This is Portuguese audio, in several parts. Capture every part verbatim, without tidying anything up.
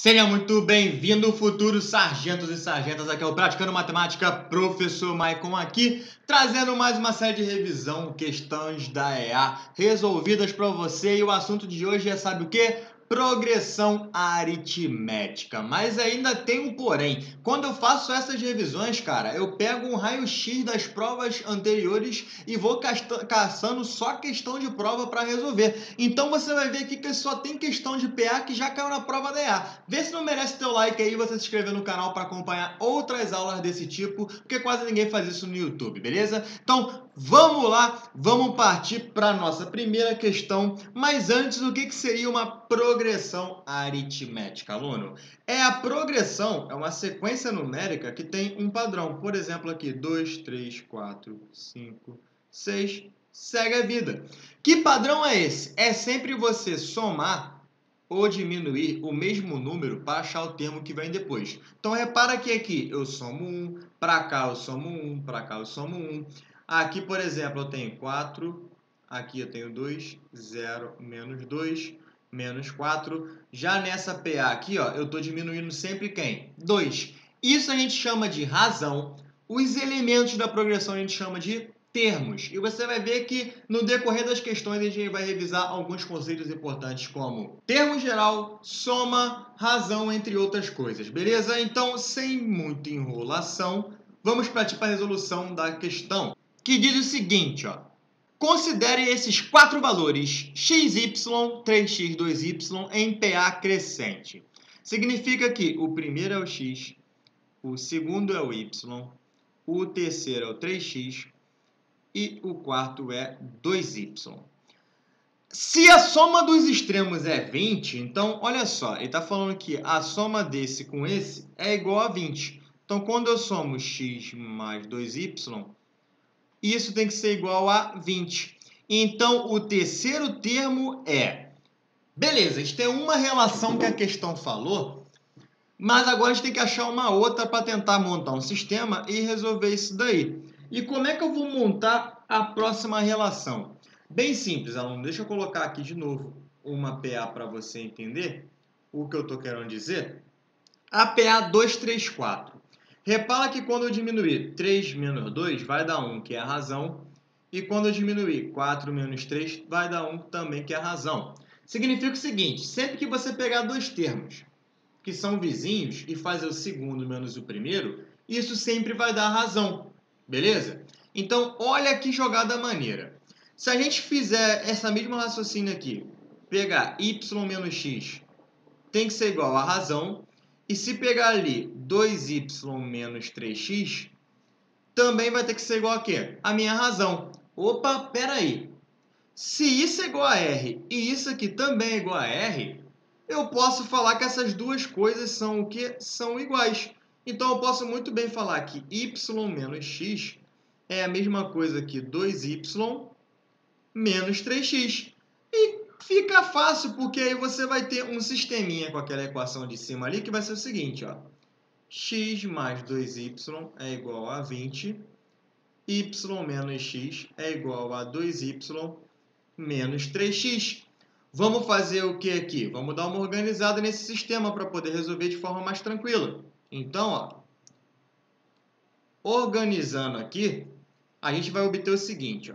Seja muito bem-vindo, futuros sargentos e sargentas. Aqui é o Praticando Matemática, professor Maicon aqui, trazendo mais uma série de revisão, questões da E A resolvidas para você. E o assunto de hoje é, sabe o quê? Progressão aritmética. Mas ainda tem um porém. Quando eu faço essas revisões, cara, eu pego um raio-x das provas anteriores e vou caçando só questão de prova para resolver. Então você vai ver aqui que só tem questão de P A que já caiu na prova da E A. Vê se não merece teu like aí e você se inscrever no canal para acompanhar outras aulas desse tipo, porque quase ninguém faz isso no YouTube, beleza? Então vamos lá, vamos partir para a nossa primeira questão. Mas antes, o que, que seria uma progressão aritmética, aluno? É a progressão, é uma sequência numérica que tem um padrão. Por exemplo, aqui, dois, três, quatro, cinco, seis, segue a vida. Que padrão é esse? É sempre você somar ou diminuir o mesmo número para achar o termo que vem depois. Então, repara que aqui eu somo um, para cá eu somo um, para cá eu somo um. Aqui, por exemplo, eu tenho quatro, aqui eu tenho dois, zero, menos dois, menos quatro. Já nessa P A aqui, ó, eu estou diminuindo sempre quem? dois. Isso a gente chama de razão. Os elementos da progressão a gente chama de termos. E você vai ver que no decorrer das questões a gente vai revisar alguns conceitos importantes como termo geral, soma, razão, entre outras coisas, beleza? Então, sem muita enrolação, vamos partir para a resolução da questão, que diz o seguinte, ó. Considere esses quatro valores, x, y, três x, dois y, em P A crescente. Significa que o primeiro é o x, o segundo é o y, o terceiro é o três x, e o quarto é dois y. Se a soma dos extremos é vinte, então, olha só, ele está falando que a soma desse com esse é igual a vinte. Então, quando eu somo x mais dois y, isso tem que ser igual a vinte. Então, o terceiro termo é... Beleza, a gente tem uma relação que a questão falou, mas agora a gente tem que achar uma outra para tentar montar um sistema e resolver isso daí. E como é que eu vou montar a próxima relação? Bem simples, aluno. Deixa eu colocar aqui de novo uma P A para você entender o que eu estou querendo dizer. A P A dois, três, quatro. Repara que quando eu diminuir três menos dois, vai dar um, que é a razão. E quando eu diminuir quatro menos três, vai dar um também, que é a razão. Significa o seguinte, sempre que você pegar dois termos que são vizinhos e fazer o segundo menos o primeiro, isso sempre vai dar razão, beleza? Então, olha que jogada maneira. Se a gente fizer essa mesma raciocínio aqui, pegar y menos x, tem que ser igual a razão, e se pegar ali dois y menos três x, também vai ter que ser igual a quê? A minha razão. Opa, peraí. Se isso é igual a R e isso aqui também é igual a R, eu posso falar que essas duas coisas são o que? São iguais. Então, eu posso muito bem falar que y menos x é a mesma coisa que dois y menos três x. E fica fácil, porque aí você vai ter um sisteminha com aquela equação de cima ali, que vai ser o seguinte, ó. X mais dois y é igual a vinte. Y menos x é igual a dois y menos três x. Vamos fazer o que aqui? Vamos dar uma organizada nesse sistema para poder resolver de forma mais tranquila. Então, ó, organizando aqui, a gente vai obter o seguinte, ó.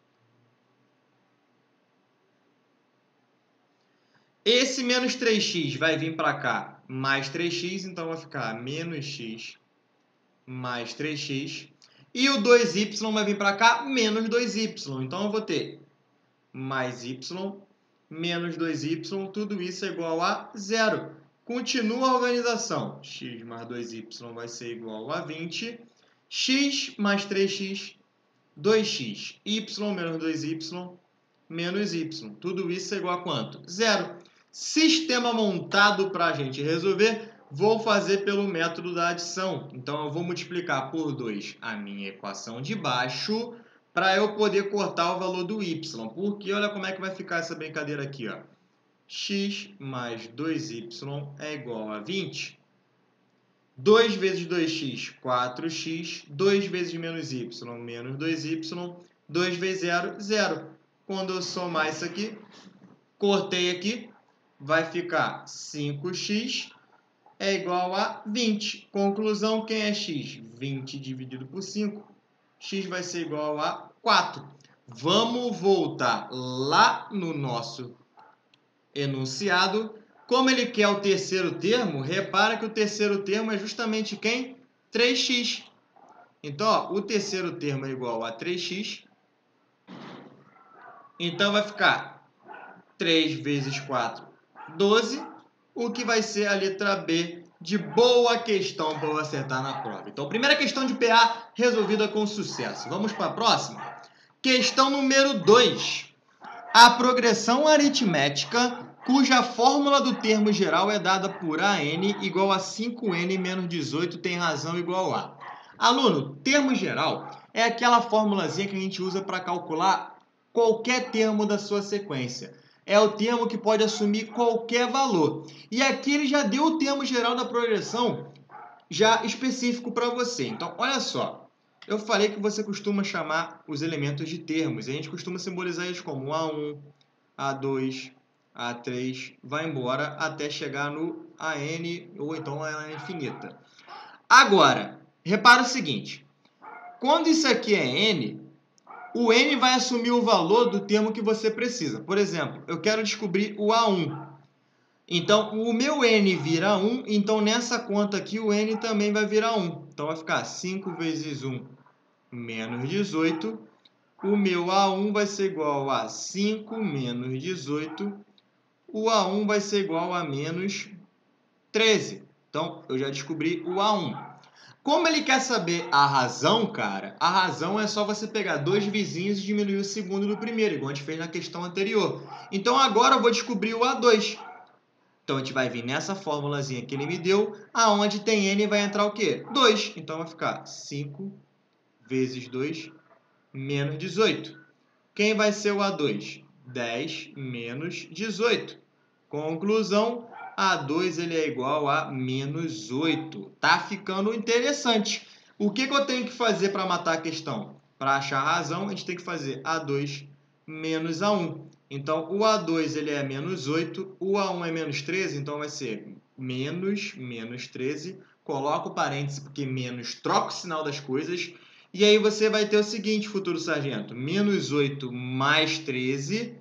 Esse menos três x vai vir para cá mais três x, então vai ficar menos x mais três x. E o dois y vai vir para cá menos dois y. Então, eu vou ter mais y menos dois y, tudo isso é igual a zero. Continua a organização. X mais dois y vai ser igual a vinte. X mais três x, dois x. Y menos dois y, menos y. Tudo isso é igual a quanto? Zero. Sistema montado para a gente resolver. Vou fazer pelo método da adição. Então, eu vou multiplicar por dois a minha equação de baixo, para eu poder cortar o valor do y. Porque olha como é que vai ficar essa brincadeira aqui, ó. X mais dois y é igual a vinte. dois vezes dois x, quatro x. dois vezes menos y, menos dois y. dois vezes zero, zero. Quando eu somar isso aqui, cortei aqui, vai ficar cinco x é igual a vinte. Conclusão, quem é x? vinte dividido por cinco. X vai ser igual a quatro. Vamos voltar lá no nosso enunciado. Como ele quer o terceiro termo, repara que o terceiro termo é justamente quem? três x. Então, ó, o terceiro termo é igual a três x. Então, vai ficar três vezes quatro, doze. O que vai ser a letra B de boa questão para eu acertar na prova. Então, primeira questão de P A resolvida com sucesso. Vamos para a próxima? Questão número dois. A progressão aritmética cuja fórmula do termo geral é dada por A N igual a cinco N menos dezoito tem razão igual a. Aluno, termo geral é aquela formulazinha que a gente usa para calcular qualquer termo da sua sequência. É o termo que pode assumir qualquer valor. E aqui ele já deu o termo geral da progressão já específico para você. Então, olha só. Eu falei que você costuma chamar os elementos de termos. E a gente costuma simbolizar eles como A um, A dois, A três, vai embora até chegar no A N ou então a N infinita. Agora, repara o seguinte. Quando isso aqui é N, o N vai assumir o valor do termo que você precisa. Por exemplo, eu quero descobrir o A um. Então, o meu N vira um, então nessa conta aqui o N também vai virar um. Então, vai ficar cinco vezes um menos dezoito. O meu A um vai ser igual a cinco menos dezoito. O A um vai ser igual a menos treze. Então, eu já descobri o A um. Como ele quer saber a razão, cara, a razão é só você pegar dois vizinhos e diminuir o segundo do primeiro, igual a gente fez na questão anterior. Então, agora eu vou descobrir o A dois. Então, a gente vai vir nessa formulazinha que ele me deu, aonde tem N vai entrar o quê? dois. Então, vai ficar cinco vezes dois menos dezoito. Quem vai ser o A dois? dez menos dezoito. Conclusão, A dois ele é igual a menos oito. Tá ficando interessante. O que, que eu tenho que fazer para matar a questão? Para achar a razão, a gente tem que fazer A dois menos A um. Então, o A dois ele é menos oito, o A um é menos treze, então vai ser menos, menos treze. Coloca o parêntese, porque menos troca o sinal das coisas. E aí você vai ter o seguinte, futuro sargento, menos oito mais treze,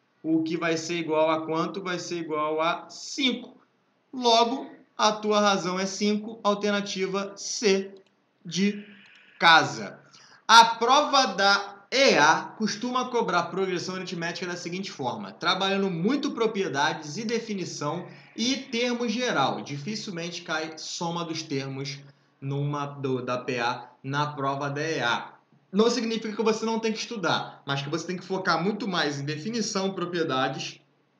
o que vai ser igual a quanto? Vai ser igual a cinco. Logo, a tua razão é cinco, alternativa C de casa. A prova da E A costuma cobrar progressão aritmética da seguinte forma, trabalhando muito propriedades e definição e termo geral. Dificilmente cai soma dos termos numa do, da P A na prova da E A. Não significa que você não tem que estudar, mas que você tem que focar muito mais em definição, propriedades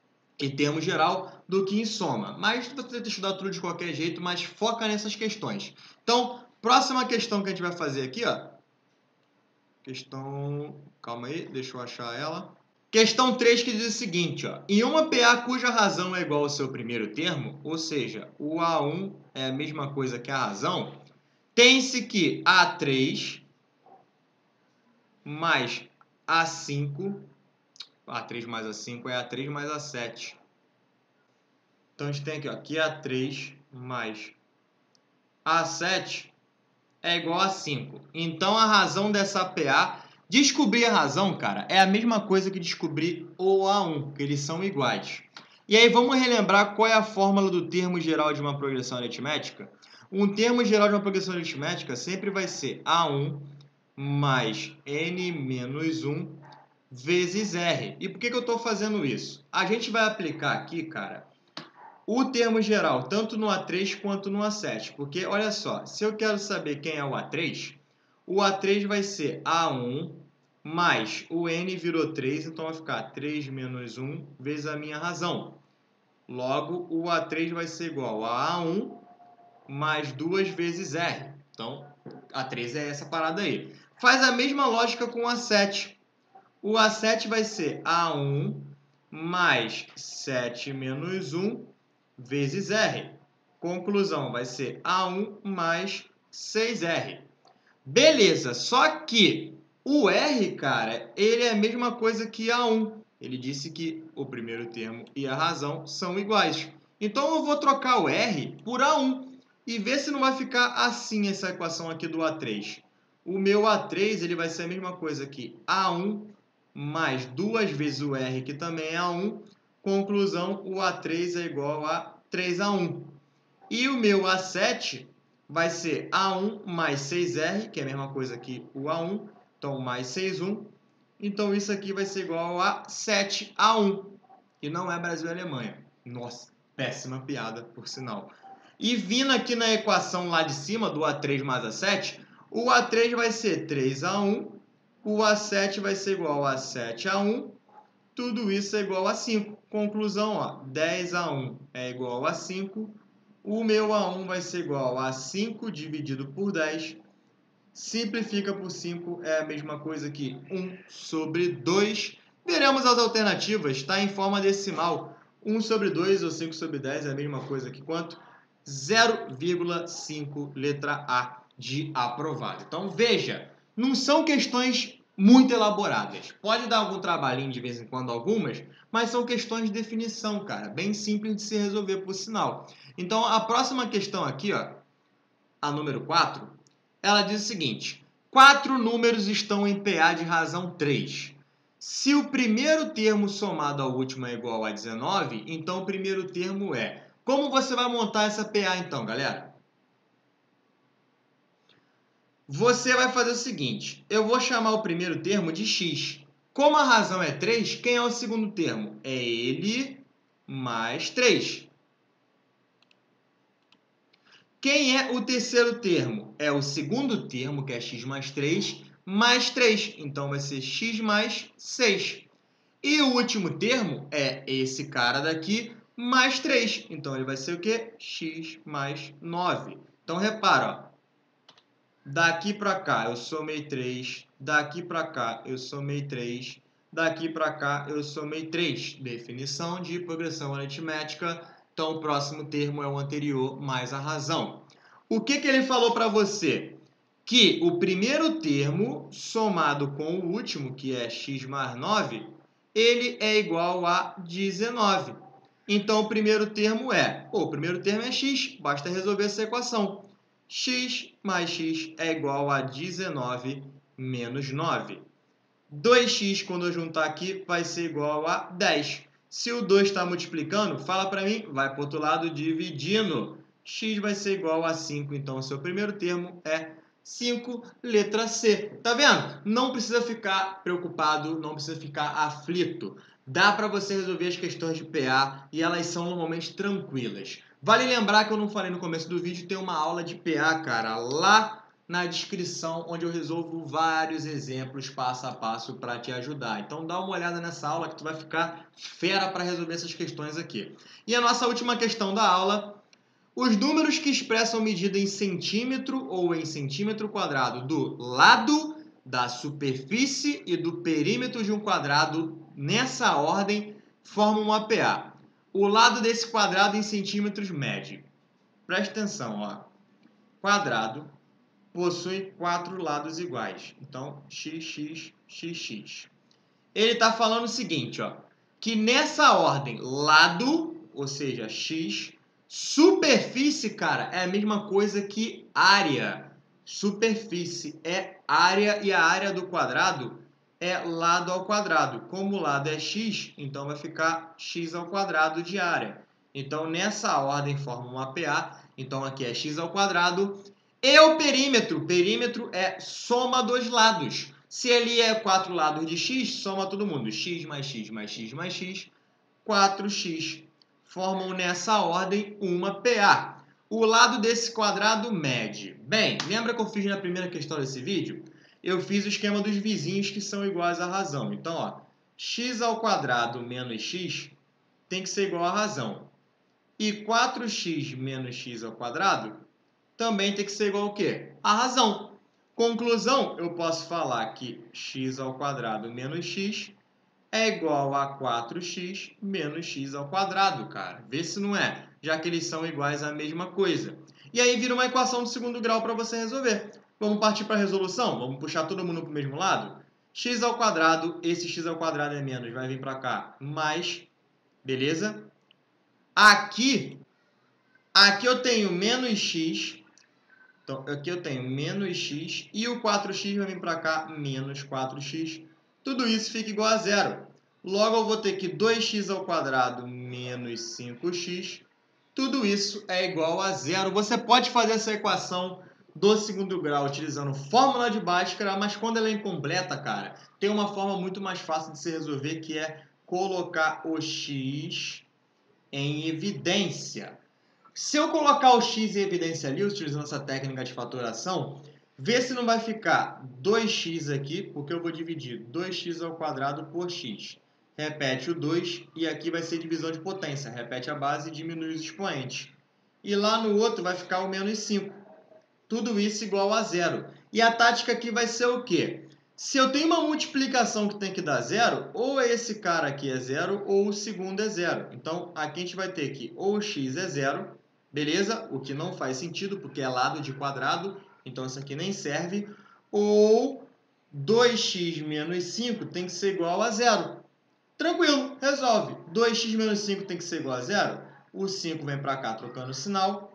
e termo geral do que em soma. Mas você tem que estudar tudo de qualquer jeito, mas foca nessas questões. Então, próxima questão que a gente vai fazer aqui, ó. Questão... Calma aí, deixa eu achar ela. Questão três que diz o seguinte, ó. Em uma P A cuja razão é igual ao seu primeiro termo, ou seja, o A um é a mesma coisa que a razão, tem-se que A três mais A cinco, A três mais A cinco é A três mais A sete. Então, a gente tem aqui, ó, que A três mais A sete é igual a cinco. Então, a razão dessa P A, descobrir a razão, cara, é a mesma coisa que descobrir o A um, que eles são iguais. E aí, vamos relembrar qual é a fórmula do termo geral de uma progressão aritmética? Um termo geral de uma progressão aritmética sempre vai ser A um mais N menos um vezes R. E por que, que eu estou fazendo isso? A gente vai aplicar aqui, cara, o termo geral, tanto no A três quanto no A sete. Porque, olha só, se eu quero saber quem é o A três, o A três vai ser A um mais o N virou três, então vai ficar três menos um vezes a minha razão. Logo, o A três vai ser igual a A um mais duas vezes R. Então, A três é essa parada aí. Faz a mesma lógica com o A sete. O A sete vai ser A um mais sete menos um vezes R. Conclusão, vai ser A um mais seis R. Beleza, só que o R, cara, ele é a mesma coisa que A um. Ele disse que o primeiro termo e a razão são iguais. Então eu vou trocar o R por A um e ver se não vai ficar assim essa equação aqui do A três. O meu A três ele vai ser a mesma coisa aqui, A um mais duas vezes o R, que também é A um. Conclusão, o A três é igual a três A um. E o meu A sete vai ser A um mais seis R, que é a mesma coisa que o A um. Então, mais seis, um. Então, isso aqui vai ser igual a sete A um. E não é Brasil e Alemanha. Nossa, péssima piada, por sinal. E vindo aqui na equação lá de cima, do A três mais A sete, o A três vai ser três A um, o A sete vai ser igual a sete A um, tudo isso é igual a cinco. Conclusão, ó, dez A um é igual a cinco, o meu A um vai ser igual a cinco dividido por dez, simplifica por cinco, é a mesma coisa que um sobre dois. Veremos as alternativas, está em forma decimal. um sobre dois ou cinco sobre dez é a mesma coisa que quanto? zero vírgula cinco, letra A de aprovado. Então, veja, não são questões muito elaboradas. Pode dar algum trabalhinho de vez em quando algumas, mas são questões de definição, cara. Bem simples de se resolver, por sinal. Então, a próxima questão aqui, ó, a número quatro, ela diz o seguinte: quatro números estão em P A de razão três. Se o primeiro termo somado ao último é igual a dezenove, então o primeiro termo é... Como você vai montar essa P A então, galera? Você vai fazer o seguinte, eu vou chamar o primeiro termo de x. Como a razão é três, quem é o segundo termo? É ele mais três. Quem é o terceiro termo? É o segundo termo, que é x mais três, mais três. Então, vai ser x mais seis. E o último termo é esse cara daqui, mais três. Então, ele vai ser o quê? X mais nove. Então, repara, ó. Daqui para cá, eu somei três. Daqui para cá, eu somei três. Daqui para cá, eu somei três. Definição de progressão aritmética. Então, o próximo termo é o anterior mais a razão. O que, que ele falou para você? Que o primeiro termo, somado com o último, que é x mais nove, ele é igual a dezenove. Então, o primeiro termo é... Pô, o primeiro termo é x, basta resolver essa equação. X mais x é igual a dezenove menos nove. dois x, quando eu juntar aqui, vai ser igual a dez. Se o dois está multiplicando, fala para mim, vai para o outro lado dividindo. X vai ser igual a cinco, então o seu primeiro termo é cinco, letra C. Tá vendo? Não precisa ficar preocupado, não precisa ficar aflito. Dá para você resolver as questões de P A e elas são normalmente tranquilas. Vale lembrar que eu não falei no começo do vídeo, tem uma aula de P A, cara, lá na descrição, onde eu resolvo vários exemplos passo a passo para te ajudar. Então dá uma olhada nessa aula que tu vai ficar fera para resolver essas questões aqui. E a nossa última questão da aula: os números que expressam medida em centímetro ou em centímetro quadrado do lado, da superfície e do perímetro de um quadrado, nessa ordem, formam uma P A. O lado desse quadrado em centímetros mede. Presta atenção, ó. Quadrado possui quatro lados iguais. Então, x, x, x, x. Ele está falando o seguinte, ó, que nessa ordem, lado, ou seja, x, superfície, cara, é a mesma coisa que área. Superfície é área e a área do quadrado é lado ao quadrado. Como o lado é x, então vai ficar x ao quadrado de área. Então, nessa ordem, forma uma P A. Então, aqui é x ao quadrado. E o perímetro? Perímetro é soma dos lados. Se ele é quatro lados de x, soma todo mundo. X mais x mais x mais x, quatro x. Formam nessa ordem uma P A. O lado desse quadrado mede. Bem, lembra que eu fiz na primeira questão desse vídeo? Eu fiz o esquema dos vizinhos que são iguais à razão. Então, ó, x ao quadrado menos x tem que ser igual à razão. E quatro x menos x ao quadrado também tem que ser igual ao quê? A razão. Conclusão, eu posso falar que x ao quadrado menos x é igual a quatro x menos x ao quadrado, cara. Vê se não é, já que eles são iguais à mesma coisa. E aí vira uma equação de segundo grau para você resolver. Vamos partir para a resolução? Vamos puxar todo mundo para o mesmo lado? X ao quadrado, esse x ao quadrado é menos, vai vir para cá, mais, beleza? Aqui, aqui eu tenho menos x. Então, aqui eu tenho menos x e o quatro x vai vir para cá, menos quatro x. Tudo isso fica igual a zero. Logo, eu vou ter que dois x ao quadrado menos cinco x. Tudo isso é igual a zero. Você pode fazer essa equação do segundo grau utilizando fórmula de Bhaskara, mas quando ela é incompleta, cara, tem uma forma muito mais fácil de se resolver, que é colocar o x em evidência. Se eu colocar o x em evidência ali, utilizando essa técnica de fatoração, vê se não vai ficar dois x aqui, porque eu vou dividir dois x ao quadrado por x. Repete o dois e aqui vai ser divisão de potência. Repete a base e diminui os expoentes. E lá no outro vai ficar o menos cinco. Tudo isso igual a zero. E a tática aqui vai ser o quê? Se eu tenho uma multiplicação que tem que dar zero, ou esse cara aqui é zero, ou o segundo é zero. Então, aqui a gente vai ter que ou o x é zero, beleza? O que não faz sentido, porque é lado de quadrado, então isso aqui nem serve. Ou dois x menos cinco tem que ser igual a zero. Tranquilo, resolve. dois x menos cinco tem que ser igual a zero. O cinco vem para cá trocando o sinal.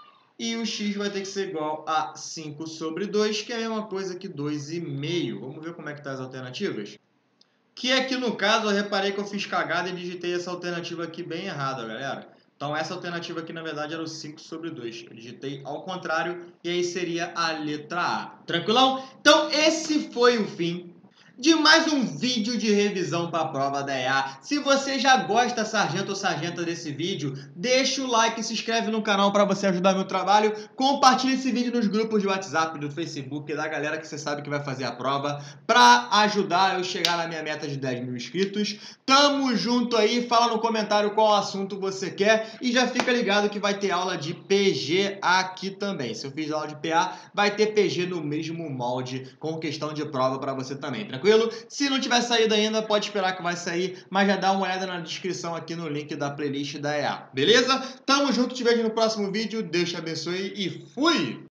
E o x vai ter que ser igual a cinco sobre dois, que é a mesma coisa que dois vírgula cinco. Vamos ver como é que tá as alternativas? Que aqui no caso eu reparei que eu fiz cagada e digitei essa alternativa aqui bem errada, galera. Então essa alternativa aqui na verdade era o cinco sobre dois. Eu digitei ao contrário e aí seria a letra A. Tranquilão? Então esse foi o fim de mais um vídeo de revisão para a prova da E A. Se você já gosta, sargento ou sargenta, desse vídeo, deixa o like e se inscreve no canal para você ajudar meu trabalho. Compartilhe esse vídeo nos grupos de WhatsApp, do Facebook, da galera que você sabe que vai fazer a prova, para ajudar eu chegar na minha meta de dez mil inscritos. Tamo junto aí, fala no comentário qual assunto você quer e já fica ligado que vai ter aula de P G aqui também. Se eu fiz aula de P A, vai ter P G no mesmo molde, com questão de prova para você também, tranquilo? Se não tiver saído ainda, pode esperar que vai sair, mas já dá uma olhada na descrição aqui no link da playlist da E A, beleza? Tamo junto, te vejo no próximo vídeo, Deus te abençoe e fui!